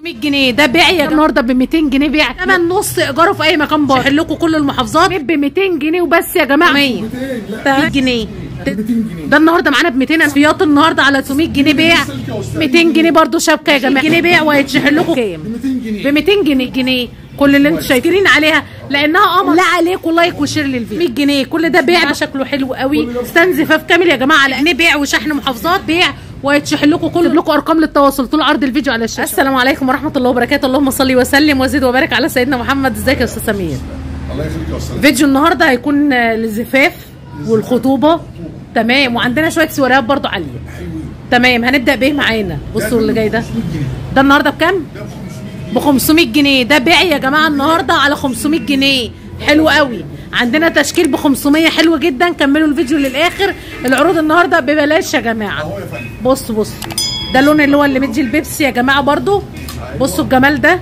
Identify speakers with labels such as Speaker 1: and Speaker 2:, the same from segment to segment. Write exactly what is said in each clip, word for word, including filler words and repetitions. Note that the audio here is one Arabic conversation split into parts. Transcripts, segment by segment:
Speaker 1: مية جنيه ده بيع يا النهارده ب ميتين جنيه بيع، تمن نص ايجاره في اي مكان بره، يحل لكم كل المحافظات ب ميتين جنيه وبس يا جماعه. مية مية جنيه ده النهارده معانا ب ميتين. فياط النهارده على ستمية جنيه بيع، ميتين جنيه برده شبكه يا جماعه، جنيه بيع وهيتشحن لكم كام؟ ب ميتين جنيه. جنيه كل اللي انتم شايفين عليها لانها قمر. لا عليكم لايك وشير للفيديو. مية جنيه كل ده بيع شكله حلو قوي، ستاند زفاف كامل يا جماعه على جنيه بيع وشحن محافظات بيع وهيتشحن لكم كل لكم ارقام للتواصل طول عرض الفيديو على الشاشه. السلام عليكم ورحمه الله وبركاته، اللهم صل وسلم وزد وبارك على سيدنا محمد. ازيك يا استاذ سمير؟
Speaker 2: الله يخليك يا استاذ.
Speaker 1: فيديو النهارده هيكون للزفاف والخطوبه، تمام، وعندنا شويه سواريات برضو عاليه. تمام، هنبدا بايه معانا؟ بصوا اللي جاي ده ده النهارده بكام؟ ب خمسمية جنيه. ده بيع يا جماعه النهارده على خمسمية جنيه، حلو قوي. عندنا تشكيل ب خمسمية حلو جدا، كملوا الفيديو للاخر. العروض النهارده ببلاش يا جماعه. بصوا بصوا ده اللون اللي هو اللي مدي البيبسي يا جماعه برضو. بصوا الجمال ده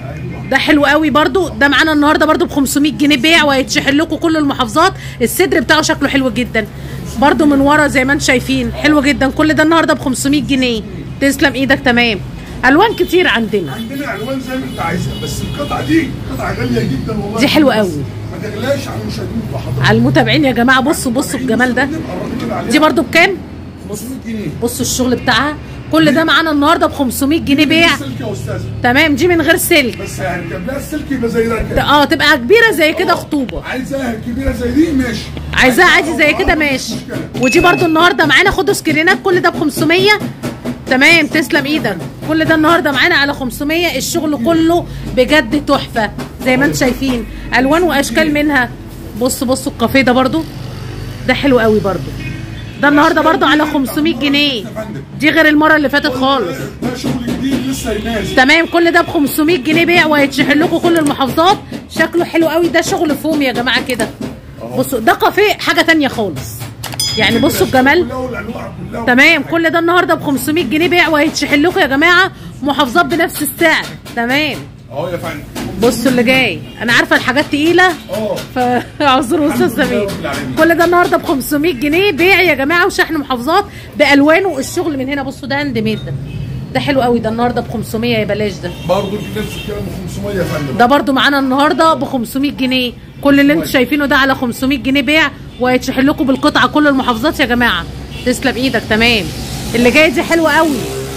Speaker 1: ده حلو قوي برضو. ده معانا النهارده برضو ب خمسمية جنيه بيع وهيتشحن لكم كل المحافظات. الصدر بتاعه شكله حلو جدا برضو من ورا زي ما انتم شايفين، حلو جدا. كل ده النهارده ب خمسمية جنيه. تسلم ايدك. تمام، الوان كتير عندنا
Speaker 2: عندنا الوان زي ما انت عايزها، بس القطعه دي قطعه غاليه جدا والله.
Speaker 1: دي حلوه قوي،
Speaker 2: ما تغلاش على المشاهدين وحضرتك
Speaker 1: على المتابعين يا جماعه. بصوا بصوا الجمال ده. دي برضو بكام؟
Speaker 2: خمسمية جنيه.
Speaker 1: بصوا الشغل بتاعها. كل ده معانا النهارده ب خمسمية جنيه بيع.
Speaker 2: سلك يا استاذ.
Speaker 1: تمام، دي من غير سلك،
Speaker 2: بس هنجيب لها السلك يبقى زي ده كده.
Speaker 1: اه تبقى كبيره زي كده خطوبه.
Speaker 2: عايزاها كبيره زي دي ماشي،
Speaker 1: عايزاها عادي زي كده ماشي. ودي برضو النهارده معانا، خدوا سكرينات. كل ده ب خمسمية. تمام، تسلم ايدك. كل ده النهارده معانا على خمسمية. الشغل كله بجد تحفه زي ما انتم شايفين، الوان واشكال منها. بصوا بصوا الكافيه ده برضو ده حلو قوي برضو. ده النهارده برضو على خمسمية جنيه. دي غير المره اللي فاتت خالص.
Speaker 2: ده شغل جديد لسه نازل.
Speaker 1: تمام، كل ده ب خمسمية جنيه بيع وهيتشحن لكم كل المحافظات. شكله حلو قوي. ده شغل فوم يا جماعه كده. بصوا ده كافيه حاجه تانيه خالص يعني. بصوا الجمال. تمام، كل ده النهارده ب خمسمية جنيه بيع وهيتشحن لكم يا جماعه محافظات بنفس السعر. تمام
Speaker 2: اهو يا فندم.
Speaker 1: بصوا اللي جاي. انا عارفه الحاجات تقيله
Speaker 2: اه
Speaker 1: فاعذروا استاذ سمير. كل ده النهارده ب خمسمية جنيه بيع يا جماعه وشحن محافظات بالوانه. الشغل من هنا بصوا ده هاند ميد ده ده حلو قوي. ده النهارده ب خمسمية يا بلاش. ده
Speaker 2: برضه نفس الكلام ب خمسمية يا فندم.
Speaker 1: ده برضه معانا النهارده ب خمسمية جنيه. كل اللي انتم شايفينه ده على خمسمية جنيه بيع وهيتشحن لكم بالقطعه كل المحافظات يا جماعه. تسلم ايدك. تمام، اللي جاي دي حلوه قوي.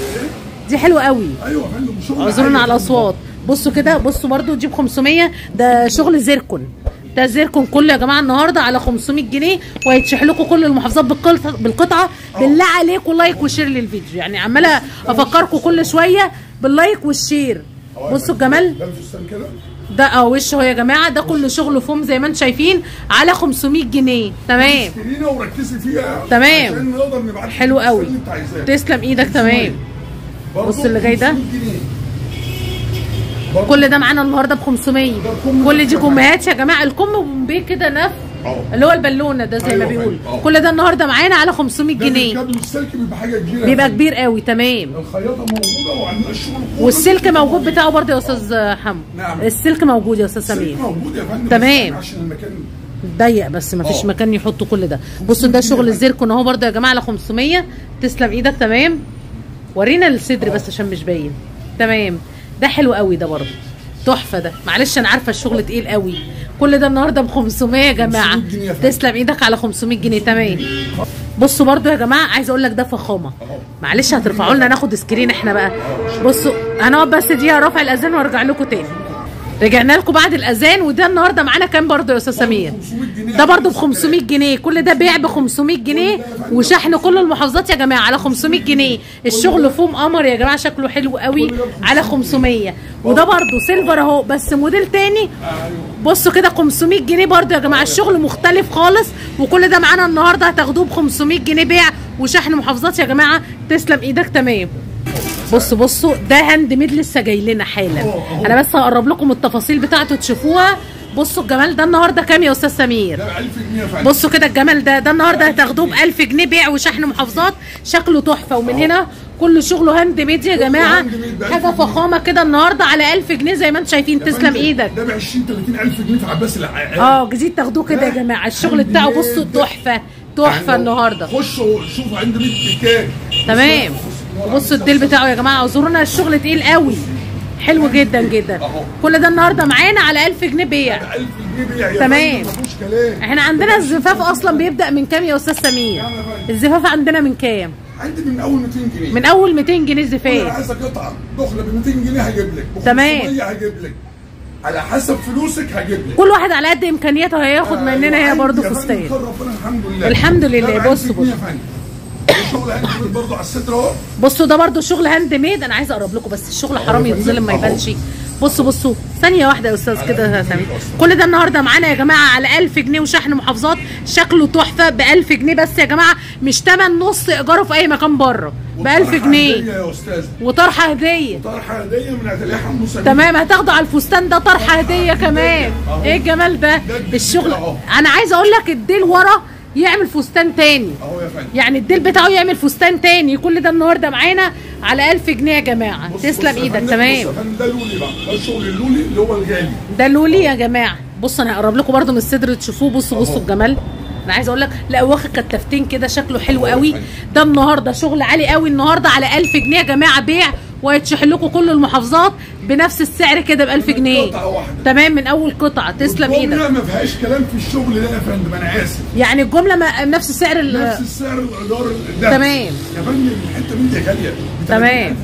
Speaker 1: دي حلوه قوي.
Speaker 2: ايوه يا فندم، شغل
Speaker 1: اعذرونا على الاصوات. بصوا كده، بصوا برضو دي ب خمسمية. ده شغل زيركون. ده زيركون كله يا جماعه النهارده على خمسمية جنيه وهيتشحن لكم كل المحافظات بالقطعه. بالله عليكم لايك وشير للفيديو، يعني عماله افكركم كل شويه باللايك والشير. بصوا الجمال
Speaker 2: ده الفستان كده.
Speaker 1: ده اه وش اهو يا جماعه. ده كله شغل فوم زي ما انتم شايفين على خمسمية جنيه. تمام
Speaker 2: وركزي فيها
Speaker 1: تمام،
Speaker 2: عشان نقدر نبعت
Speaker 1: حلو قوي. تسلم ايدك. تمام، بص اللي جاي ده. كل ده معانا النهارده ب خمسمية. كل دي كمهات يا جماعه. الكم بومبيه كده نف اللي هو البالونه ده زي ما بيقول. كل ده النهارده معانا على خمسمية جنيه.
Speaker 2: السلك بيبقى حاجه كبيره،
Speaker 1: بيبقى كبير قوي. تمام،
Speaker 2: الخياطه موجوده وعندنا الشغل
Speaker 1: والسلك موجود بتاعه برضه يا استاذ حمو.
Speaker 2: نعم،
Speaker 1: السلك موجود يا استاذ سمير.
Speaker 2: السلك موجود يا فندم.
Speaker 1: تمام،
Speaker 2: عشان المكان
Speaker 1: ضيق بس ما فيش مكان يحطوا كل ده. بصوا ده شغل الزيركون اهو برضه يا جماعه على خمسمية. تسلم ايدك. تمام، ورينا الصدر بس عشان مش باين. تمام، ده حلو قوي. ده برضه تحفه. ده معلش انا عارفه الشغل تقيل قوي. كل ده النهارده ب خمسمية يا جماعه. تسلم ايدك على خمسمية جنيه. تمام، بصوا برضو يا جماعه عايزه اقول لك ده فخامه. معلش هترفعوا لنا ناخد سكرين احنا بقى. بصوا هنقعد بس دقيقه رفع الاذان وارجع لكم تاني. رجعنا لكم بعد الاذان. وده النهارده معانا كام برضو يا استاذ سمير؟ ده برضو ب خمسمية جنيه. كل ده بيع ب خمسمية جنيه وشحن كل المحافظات يا جماعه على خمسمية جنيه. الشغل فوم قمر يا جماعه، شكله حلو قوي على خمسمية. وده برضو سيلفر اهو بس موديل تاني. بصوا كده خمسمية جنيه برضو يا جماعه. الشغل مختلف خالص. وكل ده معانا النهارده هتاخدوه ب خمسمية جنيه بيع وشحن محافظات يا جماعه. تسلم ايدك. تمام، بصوا بصوا ده هاند ميد لسه جاي لنا حالا. انا بس هقرب لكم التفاصيل بتاعته تشوفوها. بصوا الجمال ده النهارده كام يا استاذ سمير؟
Speaker 2: ده ألف جنيه فعلا.
Speaker 1: بصوا كده الجمال ده ده النهارده هتاخدوه ب ألف جنيه بيع وشحن محافظات. شكله تحفه. ومن هنا كل شغله هاند ميد يا جماعه. حاجه فخامه كده النهارده على ألف جنيه زي ما انتم شايفين. تسلم ايدك.
Speaker 2: ده ب عشرين تلاتين ألف جنيه في عباس العقاد.
Speaker 1: اه جديد تاخدوه كده يا جماعه. الشغل بتاعه بصوا تحفه تحفه النهارده.
Speaker 2: خشوا شوفوا عند مية بكام.
Speaker 1: تمام، بصوا الديل بتاعه يا جماعه. اعذرونا الشغل تقيل قوي. حلو جدا جدا.
Speaker 2: أهو.
Speaker 1: كل ده النهارده معانا على ألف جنيه بيع.
Speaker 2: ألف جنيه بيع يا
Speaker 1: تمام.
Speaker 2: فندم، مفيش كلام.
Speaker 1: احنا عندنا الزفاف اصلا بيبدا من كام يا استاذ سمير؟ الزفاف عندنا من كام؟
Speaker 2: عندي من اول مئتين جنيه.
Speaker 1: من اول مئتين جنيه
Speaker 2: انا
Speaker 1: زفاف.
Speaker 2: عايزه قطعه دخله ب مئتين جنيه هجيب لك، ب
Speaker 1: تمام.
Speaker 2: خمسمية هجيب لك، على حسب فلوسك هجيب لك.
Speaker 1: كل واحد على قد امكانياته هياخد مننا هي برضه فستان.
Speaker 2: ربنا الحمد لله.
Speaker 1: الحمد لله. بص بص
Speaker 2: الشغل هاند ميد برضه على الصدر اهو.
Speaker 1: بصوا ده برضه شغل هاند ميد. انا عايزه اقرب لكم بس الشغل حرام يتظلم ما يبانش. بصوا بصوا ثانيه واحده يا استاذ كده يا سمير. كل ده النهارده معانا يا جماعه على ألف جنيه وشحن محافظات. شكله تحفه ب ألف جنيه بس يا جماعه، مش تمن نص ايجاره في اي مكان بره، ب ألف جنيه.
Speaker 2: يا استاذ
Speaker 1: وطرحه هديه.
Speaker 2: وطرحه هديه من عتليه حمو سمير.
Speaker 1: تمام. هتاخدوا على الفستان ده طرحه هديه كمان. ايه الجمال ده؟ الشغل انا عايزه اقول لك الديل ورا يعمل فستان تاني
Speaker 2: اهو يا فندم،
Speaker 1: يعني الديل بتاعه يعمل فستان تاني. كل ده النهارده معانا على ألف جنيه يا جماعه. تسلم ايدك. تمام.
Speaker 2: ده لولي بقى، ده الشغل اللولي اللي هو الغالي.
Speaker 1: ده لولي يا جماعه. بصوا انا هقرب لكم برده من الصدر تشوفوه. بصوا بصوا الجمال. انا عايزه اقول لك لا واخد كتافتين كده شكله حلو قوي. ده النهارده شغل عالي قوي النهارده على ألف جنيه يا جماعه بيع، وهيتشحن لكم كل المحافظات بنفس السعر كده ب ألف جنيه. تمام. من اول قطعه. تسلم ايدك.
Speaker 2: الجمله ما فيهاش كلام في الشغل ده يا فندم، انا اسف.
Speaker 1: يعني الجمله ما نفس سعر ال
Speaker 2: نفس السعر الايجار ده.
Speaker 1: تمام
Speaker 2: يا فندم الحته دي غاليه.
Speaker 1: تمام.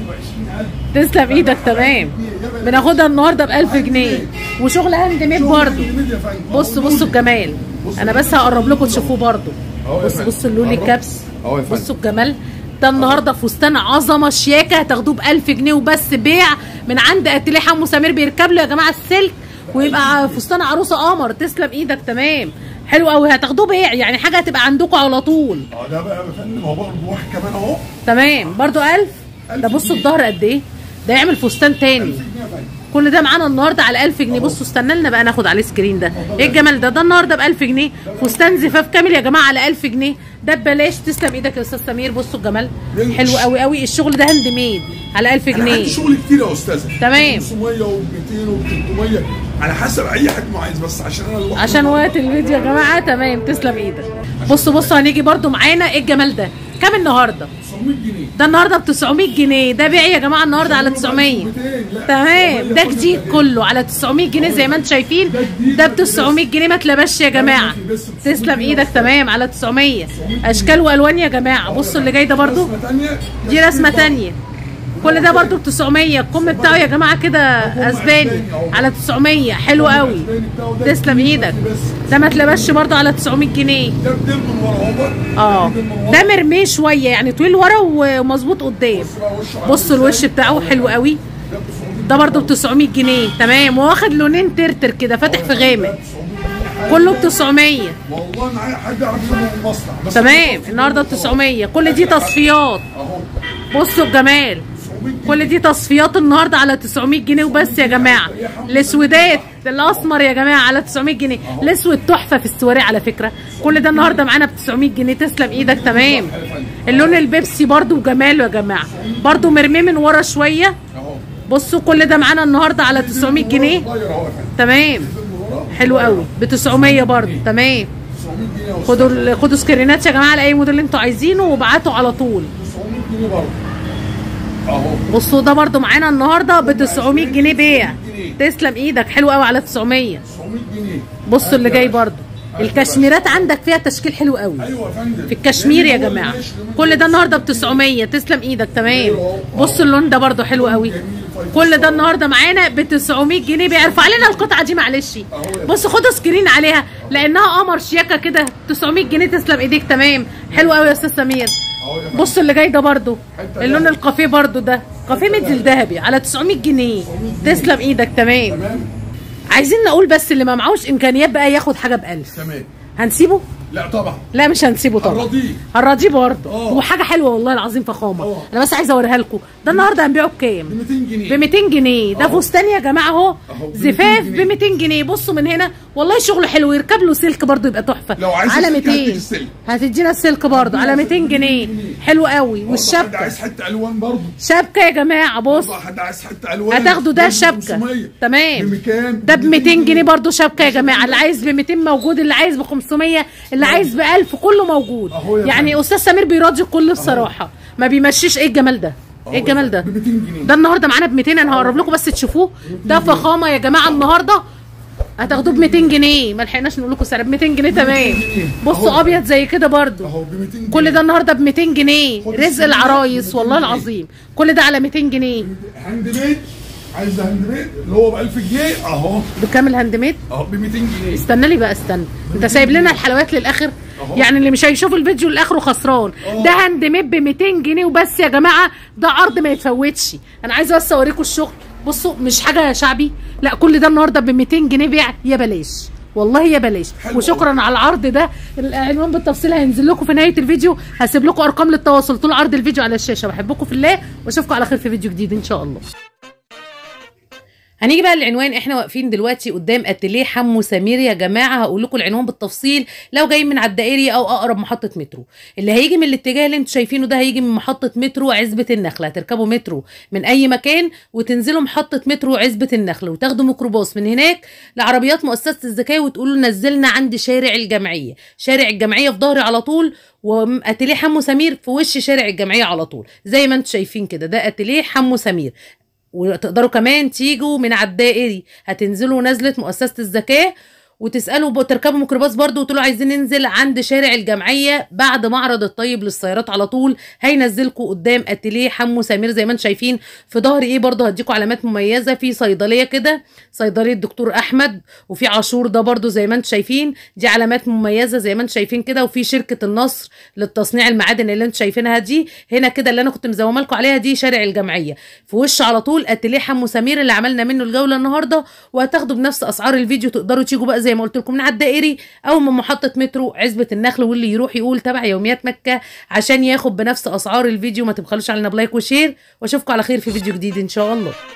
Speaker 1: تسلم ايدك. تمام. بناخدها النهارده ب ألف جنيه وشغل هاند ميد برضه. بصوا بصوا الجمال. انا بس هقرب لكم تشوفوه برضه. بصوا بصوا اللولي الكبس. بصوا الجمال. ده النهارده فستان عظمه شياكه هتاخدوه ب ألف جنيه وبس بيع من عند اتيليه حمو سمير. بيركب له يا جماعه السلك ويبقى فستان عروسه قمر. تسلم ايدك. تمام. حلو قوي. هتاخدوه بيع يعني حاجه هتبقى عندكم على طول.
Speaker 2: اه ده بقى يا فندم هو برضه واحد كمان اهو.
Speaker 1: تمام. برضه ألف. ده بصوا الظهر قد ايه. ده يعمل فستان تاني. كل ده معانا النهارده على ألف جنيه. بصوا استنى لنا بقى ناخد عليه سكرين. ده ايه الجمال ده؟ ده النهارده ب ألف جنيه فستان زفاف كامل يا جماعه على ألف جنيه. ده ببلاش. تسلم ايدك يا استاذ سمير. بصوا الجمال حلو قوي قوي. الشغل ده هاند ميد على ألف جنيه.
Speaker 2: عندي شغل كتير يا استاذ.
Speaker 1: تمام.
Speaker 2: خمسمية و200 و300 على حسب اي حد ما عايز، بس عشان انا
Speaker 1: عشان وقت الفيديو يا جماعه. تمام. تسلم ايدك. بصوا بصوا هنيجي برضو معانا. ايه الجمال ده؟ كام النهارده؟
Speaker 2: تسعمية جنيه.
Speaker 1: ده النهارده ب تسعمية جنيه. ده بيع يا جماعه النهارده على تسعمية. تمام. ده جديد كله على تسعمية جنيه زي ما انتم شايفين. ده ب تسعمية جنيه ما اتلبش يا جماعه. تسلم ايدك. تمام. على تسعمية. اشكال والوان يا جماعه. بصوا اللي جاي ده برضو دي رسمه ثانيه. كل ده برضو ب تسعمية. الكم بتاعه يا جماعه كده اسباني على تسعمية. حلو قوي. تسلم ايدك. ده ما اتلبش برضو على تسعمية جنيه.
Speaker 2: ده بدل من ورا اهو.
Speaker 1: اه ده مرميه شويه يعني طويل ورا ومظبوط قدام. بصوا الوش بتاعه حلو قوي. ده برضو ب تسعمية جنيه. تمام. واخد لونين ترتر كده فاتح في غامق. كله ب تسعمية.
Speaker 2: والله معايا حد يعرف يجيبه من المصنع.
Speaker 1: تمام. النهارده ب تسعمية. كل دي تصفيات. بصوا الجمال. كل دي تصفيات النهارده على تسعمية جنيه وبس يا جماعه. الاسودات الاسمر يا جماعه على تسعمية جنيه. الاسود تحفه في السواري على فكره. كل ده النهارده معانا ب تسعمية جنيه. تسلم ايدك. تمام. اللون البيبسي برده وجماله يا جماعه. برده مرميه من ورا شويه. بصوا كل ده معانا النهارده على تسعمية جنيه. تمام. حلو قوي. ب تسعمية برده. تمام. خدوا خدوا سكرينات يا جماعه على اي موديل انتوا عايزينه وابعتوا على طول. بصوا ده برضو معانا النهارده ب تسعمية جنيه بيع. تسلم ايدك. حلو قوي على تسعمية. بصوا اللي جاي برضو. الكشميرات عندك فيها تشكيل حلو قوي.
Speaker 2: ايوه يا فندم.
Speaker 1: في الكشمير يا جماعه. كل ده النهارده ب تسعمية. تسلم ايدك. تمام. بصوا اللون ده برضو حلو قوي. كل ده النهارده معانا ب تسعمية جنيه بيع. ارفع لنا القطعه دي معلش. بصوا خدوا سكرين عليها لانها قمر شياكه كده. تسعمية جنيه. تسلم ايديك. تمام. حلو قوي يا استاذ سمير. بصوا اللي جاي ده برضو اللون الكافيه برضو. ده كافيه ميدل ذهبي على تسعمية جنيه. تسلم ايدك. تمام. عايزين نقول بس اللي ما معهوش امكانيات بقى ياخد حاجه ب ألف.
Speaker 2: تمام.
Speaker 1: هنسيبه؟
Speaker 2: لا طبعا.
Speaker 1: لا مش هنسيبه طبعا.
Speaker 2: هنراضيه.
Speaker 1: هنراضيه برضه. وحاجه حلوه والله العظيم فخامه. أوه. انا بس عايزه اوريها لكم. ده النهارده هنبيعه بكام؟
Speaker 2: ب مئتين جنيه.
Speaker 1: ب مئتين جنيه. ده فستان يا جماعه اهو زفاف ب مئتين جنيه. بصوا من هنا والله شغله حلو. يركب له سلك برضه يبقى تحفه.
Speaker 2: لو عايز
Speaker 1: على مئتين هتدينا السلك برضه على مئتين جنيه. حلو قوي. والشبكه
Speaker 2: حد عايز حته الوان برضه.
Speaker 1: شبكه يا جماعه. بص
Speaker 2: حد عايز حته الوان
Speaker 1: هتاخدوا ده شبكه. تمام.
Speaker 2: بكام؟
Speaker 1: ده ب مئتين جنيه برضه شبكه يا جماعه. اللي عايز ب مئتين موجود. اللي عايز ب خمسمية. اللي عايز ب ألف كله موجود. يعني استاذ سمير بيراضي الكل بصراحه. ما بيمشيش. ايه الجمال ده؟ ايه الجمال ده؟
Speaker 2: ب ميتين جنيه.
Speaker 1: ده النهارده معانا ب ميتين. انا هقرب لكم بس تشوفوه. ده فخامه يا جماعه. النهارده هتاخدوه ب ميتين جنيه. ما لحقناش نقول لكم سعر ب ميتين جنيه. تمام. بصوا ابيض زي كده برده
Speaker 2: اهو ب ميتين جنيه.
Speaker 1: كل ده النهارده ب ميتين جنيه. رزق العرايس والله العظيم. كل ده على ميتين جنيه.
Speaker 2: هاند ميد. عايز هاند ميد اللي هو ب ألف جنيه اهو.
Speaker 1: بكام الهاند ميد؟
Speaker 2: اهو ب ميتين جنيه.
Speaker 1: استنى لي بقى استنى. انت سايب لنا الحلويات للاخر؟ أوه. يعني اللي مش هيشوف الفيديو لاخره خسران. أوه. ده هاند ميد ب ميتين جنيه وبس يا جماعه. ده عرض ما يتفوتش. انا عايزه بس اوريكم الشغل. بصوا مش حاجه شعبي، لا كل ده النهارده ب ميتين جنيه بيع يا بلاش. والله يا بلاش. وشكرا على العرض ده. العنوان بالتفصيل هينزل لكم في نهايه الفيديو. هسيب لكم ارقام للتواصل طول عرض الفيديو على الشاشه. بحبكم في الله واشوفكم على خير في فيديو جديد ان شاء الله. هنيجي بقى للعنوان. احنا واقفين دلوقتي قدام اتيليه حمو سمير يا جماعه. هقول لكم العنوان بالتفصيل لو جايين من على الدائري او اقرب محطه مترو. اللي هيجي من الاتجاه اللي انتوا شايفينه ده هيجي من محطه مترو عزبه النخله. هتركبوا مترو من اي مكان وتنزلوا محطه مترو عزبه النخله وتاخدوا ميكروباص من هناك لعربيات مؤسسه الزكاه وتقولوا نزلنا عند شارع الجمعيه. شارع الجمعيه في ظهري على طول، واتيليه حمو سمير في وش شارع الجمعيه على طول زي ما انتوا شايفين كده. ده اتيليه حمو سمير. وتقدروا كمان تيجوا من على الدائري. هتنزلوا نزله مؤسسه الزكاه وتسالوا تركبوا ميكروباص برده وتقولوا عايزين ننزل عند شارع الجمعيه بعد معرض الطيب للسيارات على طول. هينزلكم قدام اتيليه حمو سمير زي ما انتم شايفين. في ظهر ايه برده هديكم علامات مميزه. في صيدليه كده، صيدليه الدكتور احمد، وفي عاشور ده برده زي ما انتم شايفين. دي علامات مميزه زي ما انتم شايفين كده. وفي شركه النصر للتصنيع المعادن اللي انتم شايفينها دي هنا كده اللي انا كنت مزومه لكم عليها. دي شارع الجمعيه في وش على طول اتيليه حمو سمير اللي عملنا منه الجوله النهارده. وهتاخدوا بنفس اسعار الفيديو. تقدروا تيجوا بقى زي ما قلت لكم من على الدائري او من محطه مترو عزبه النخل. واللي يروح يقول تبع يوميات مكه عشان ياخد بنفس اسعار الفيديو. ما تبخلوش علينا بلايك وشير واشوفكم على خير في فيديو جديد ان شاء الله.